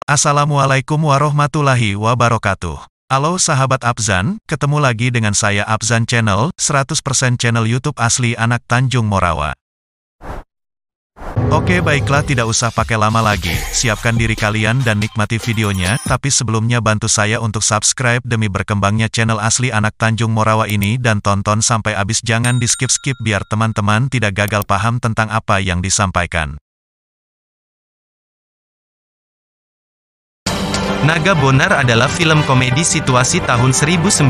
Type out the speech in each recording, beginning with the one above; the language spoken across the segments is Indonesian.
Assalamualaikum warahmatullahi wabarakatuh. Halo sahabat Abzan, ketemu lagi dengan saya Abzan Channel, 100% channel YouTube asli anak Tanjung Morawa. Oke baiklah, tidak usah pakai lama lagi, siapkan diri kalian dan nikmati videonya, tapi sebelumnya bantu saya untuk subscribe demi berkembangnya channel asli anak Tanjung Morawa ini dan tonton sampai habis, jangan di skip-skip biar teman-teman tidak gagal paham tentang apa yang disampaikan. Naga Bonar adalah film komedi situasi tahun 1987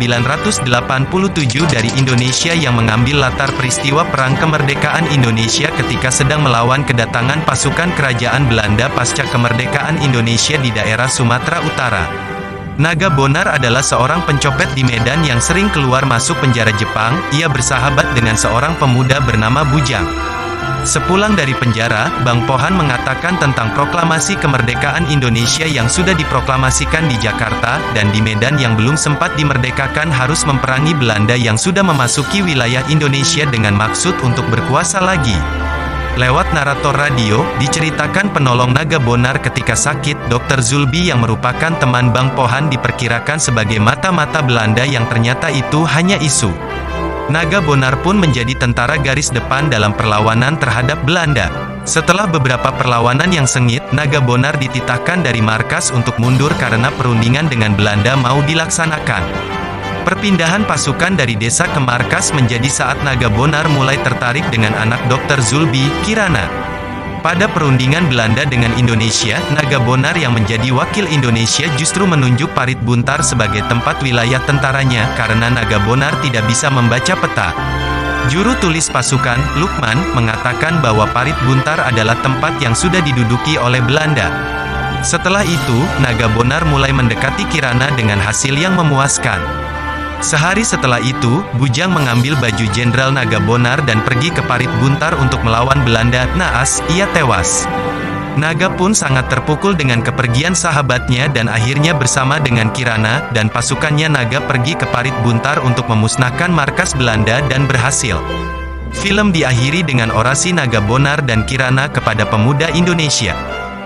dari Indonesia yang mengambil latar peristiwa Perang Kemerdekaan Indonesia ketika sedang melawan kedatangan pasukan kerajaan Belanda pasca kemerdekaan Indonesia di daerah Sumatera Utara. Naga Bonar adalah seorang pencopet di Medan yang sering keluar masuk penjara Jepang. Ia bersahabat dengan seorang pemuda bernama Bujang. Sepulang dari penjara, Bang Pohan mengatakan tentang proklamasi kemerdekaan Indonesia yang sudah diproklamasikan di Jakarta, dan di Medan yang belum sempat dimerdekakan harus memperangi Belanda yang sudah memasuki wilayah Indonesia dengan maksud untuk berkuasa lagi. Lewat narator radio, diceritakan penolong Naga Bonar ketika sakit, Dr. Zulbi yang merupakan teman Bang Pohan diperkirakan sebagai mata-mata Belanda yang ternyata itu hanya isu. Naga Bonar pun menjadi tentara garis depan dalam perlawanan terhadap Belanda. Setelah beberapa perlawanan yang sengit, Naga Bonar dititahkan dari markas untuk mundur karena perundingan dengan Belanda mau dilaksanakan. Perpindahan pasukan dari desa ke markas menjadi saat Naga Bonar mulai tertarik dengan anak Dr. Zulbi, Kirana. Pada perundingan Belanda dengan Indonesia, Naga Bonar yang menjadi wakil Indonesia justru menunjuk Parit Buntar sebagai tempat wilayah tentaranya karena Naga Bonar tidak bisa membaca peta. Juru tulis pasukan, Lukman, mengatakan bahwa Parit Buntar adalah tempat yang sudah diduduki oleh Belanda. Setelah itu, Naga Bonar mulai mendekati Kirana dengan hasil yang memuaskan. Sehari setelah itu, Bujang mengambil baju Jenderal Naga Bonar dan pergi ke Parit Buntar untuk melawan Belanda. Naas, ia tewas. Naga pun sangat terpukul dengan kepergian sahabatnya dan akhirnya bersama dengan Kirana dan pasukannya Naga pergi ke Parit Buntar untuk memusnahkan markas Belanda dan berhasil. Film diakhiri dengan orasi Naga Bonar dan Kirana kepada pemuda Indonesia.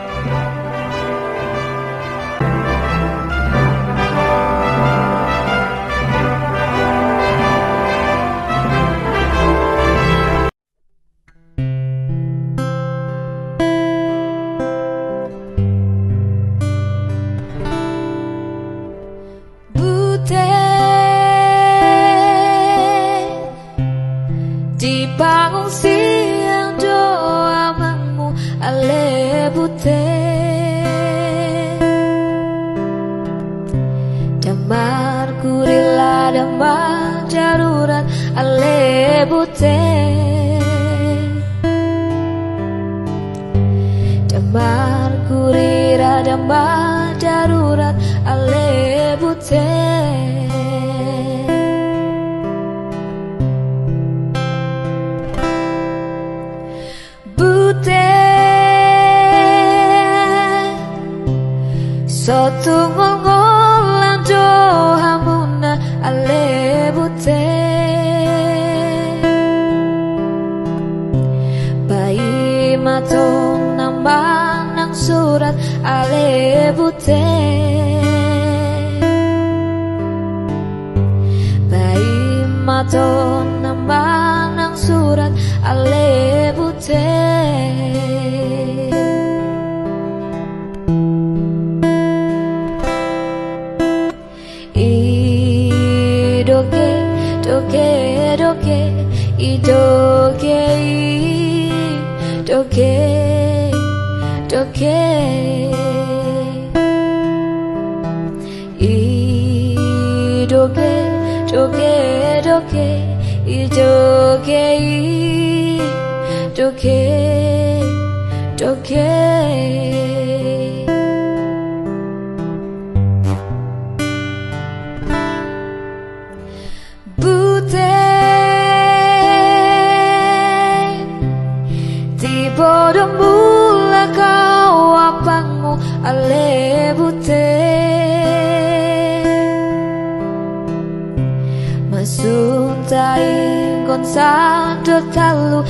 Di panggung siang doamu ale bute damar kurila damar darurat ale bute damar kurira damar darurat ale bute Sotu ngolan dohamuna ale bute Bayi matong nambang ng surat ale bute Bayi matong nambang ng surat ale bute Idoke, doke, doke, idoke, doke, doke, idoke, doke, doke. Bodoh mula kau apangmu ale bute Masuntai kon sadot talu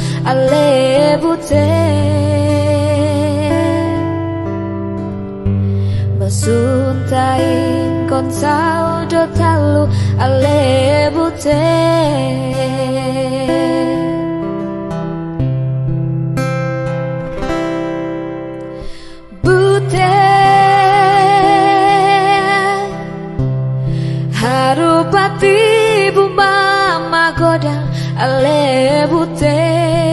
ale bute Masuntain kon sao do talu ale bute Bute Harupati bumama godang ale bute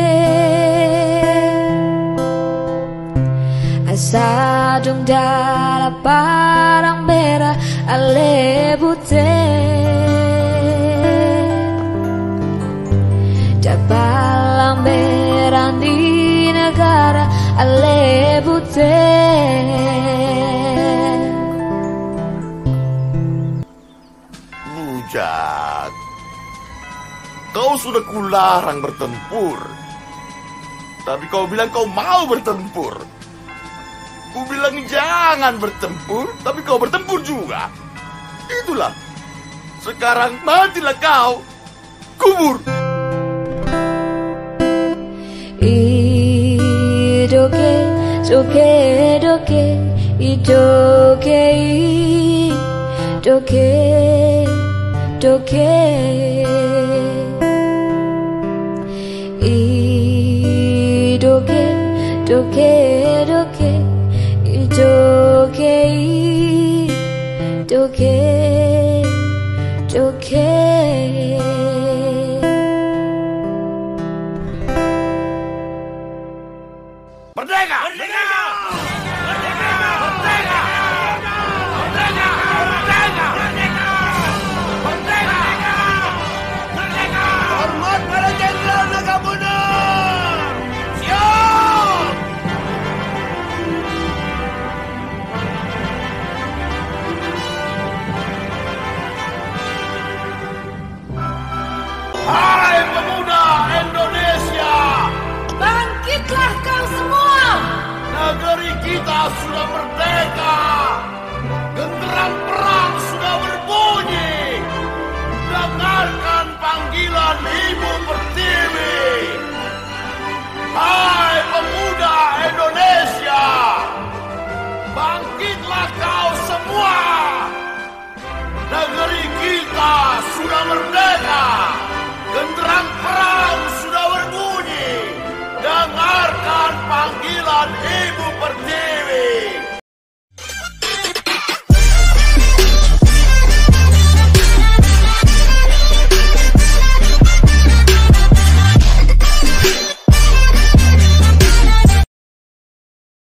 Sadung darah parang merah ale bute Dabalang merah di negara ale bute Bujat, kau sudah kularang bertempur, tapi kau bilang kau mau bertempur. Ku bilang jangan bertempur, tapi kau bertempur juga. Itulah. Sekarang matilah kau. Kubur. Idoke, doke, doke, idoke, idoke, doke. Idoke, doke, doke. Doke, doke, doke. Merdeka! Merdeka! Merdeka! Merdeka! Merdeka! Merdeka! Merdeka! Merdeka! Hormat pada Jenderal Nagabuna! Siap! Hai pemuda Indonesia! Bangkitlah kau semua! Negeri kita sudah merdeka! Genderang perang sudah berbunyi! Dengarkan panggilan Ibu Pertiwi! Hai pemuda Indonesia! Bangkitlah kau semua! Negeri kita sudah merdeka!